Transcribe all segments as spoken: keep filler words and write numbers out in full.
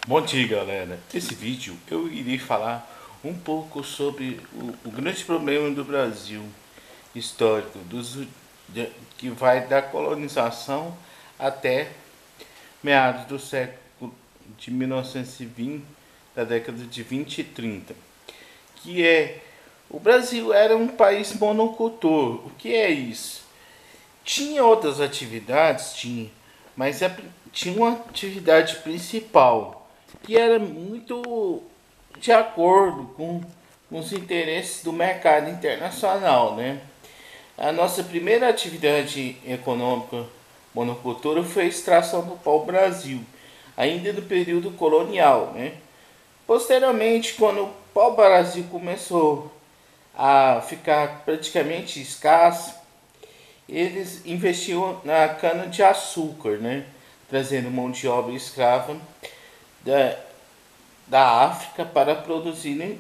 Bom dia, galera. Nesse vídeo eu irei falar um pouco sobre o, o grande problema do Brasil histórico, dos, de, que vai da colonização até meados do século de mil novecentos e vinte, da década de vinte e trinta, que é o Brasil era um país monocultor. O que é isso? Tinha outras atividades, tinha, mas a, tinha uma atividade principal que era muito de acordo com, com os interesses do mercado internacional, né? A nossa primeira atividade econômica monocultura foi a extração do pau-brasil, ainda no período colonial, né? Posteriormente, quando o pau-brasil começou a ficar praticamente escasso, eles investiam na cana-de-açúcar, né? Trazendo mão de obra escrava da, da África para produzir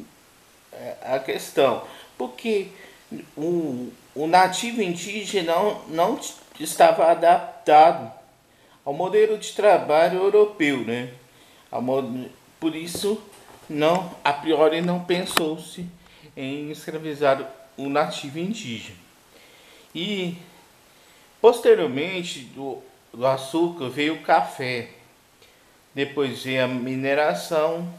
a questão. Porque o, o nativo indígena não, não estava adaptado ao modelo de trabalho europeu, né? Por isso, não, a priori não pensou-se em escravizar o nativo indígena. E posteriormente do, do açúcar veio o café, depois veio a mineração,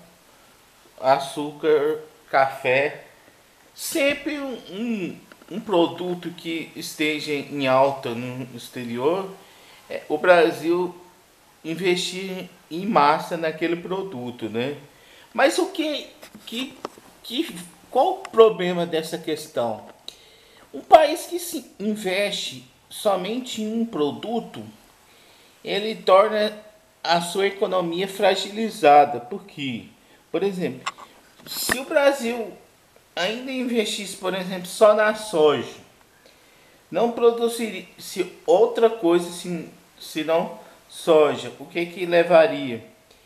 açúcar, café, sempre um, um, um produto que esteja em alta no exterior, é, o Brasil investir em massa naquele produto, né? Mas o que, que, que qual o problema dessa questão? Um país que se investe somente em um produto, ele torna a sua economia fragilizada. Por quê? Por exemplo, se o Brasil ainda investisse, por exemplo, só na soja, não produzisse outra coisa senão soja, o que que levaria?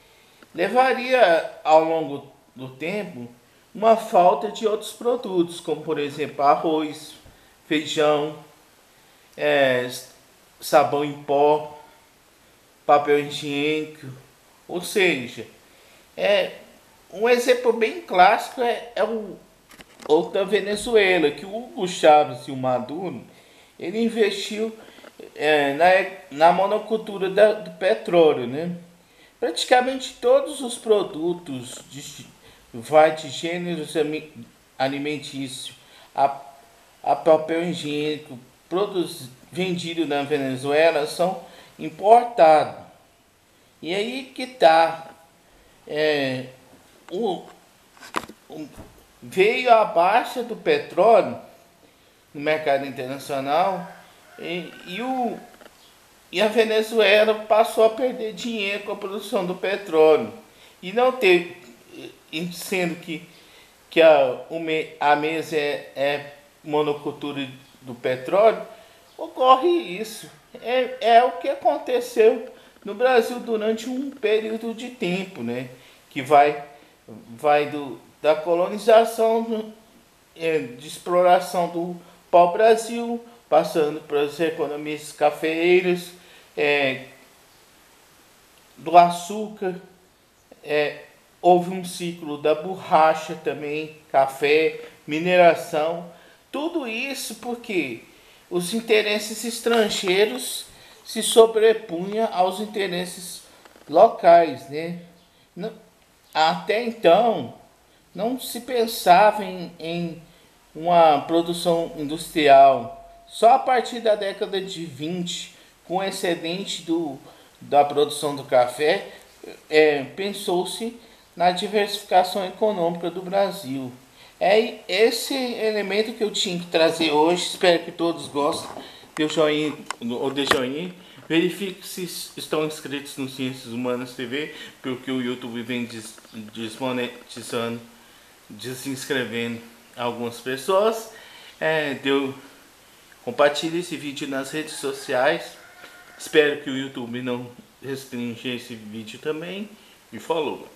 Levaria ao longo do tempo uma falta de outros produtos, como por exemplo arroz, feijão, é, sabão em pó, papel higiênico. Ou seja, é, um exemplo bem clássico é, é o, o da Venezuela, que o Hugo Chávez e o Maduro, ele investiu é, na, na monocultura da, do petróleo, né? Praticamente todos os produtos de, vai de gêneros alimentícios a a papel higiênico produzido, vendido na Venezuela são importados. E aí que está, é, o, o, veio a baixa do petróleo no mercado internacional e, e, o, e a Venezuela passou a perder dinheiro com a produção do petróleo. E não teve, sendo que, que a, a mesa é, é monocultura do petróleo, ocorre isso. É, é o que aconteceu no Brasil durante um período de tempo, né? Que vai, vai do, da colonização, do, é, de exploração do pau-brasil, passando para as economias cafeeiras, é, do açúcar, é, houve um ciclo da borracha também, café, mineração. Tudo isso porque os interesses estrangeiros se sobrepunham aos interesses locais, né? Até então, não se pensava em, em uma produção industrial. Só a partir da década de vinte, com o excedente do, da produção do café, é, pensou-se na diversificação econômica do Brasil. É esse elemento que eu tinha que trazer hoje. Espero que todos gostem. Dê o joinha ou dê joinha. Verifique se estão inscritos no Ciências Humanas T V, porque o YouTube vem des desmonetizando, desinscrevendo algumas pessoas. É, deu, compartilhe esse vídeo nas redes sociais. Espero que o YouTube não restrinja esse vídeo também. E falou!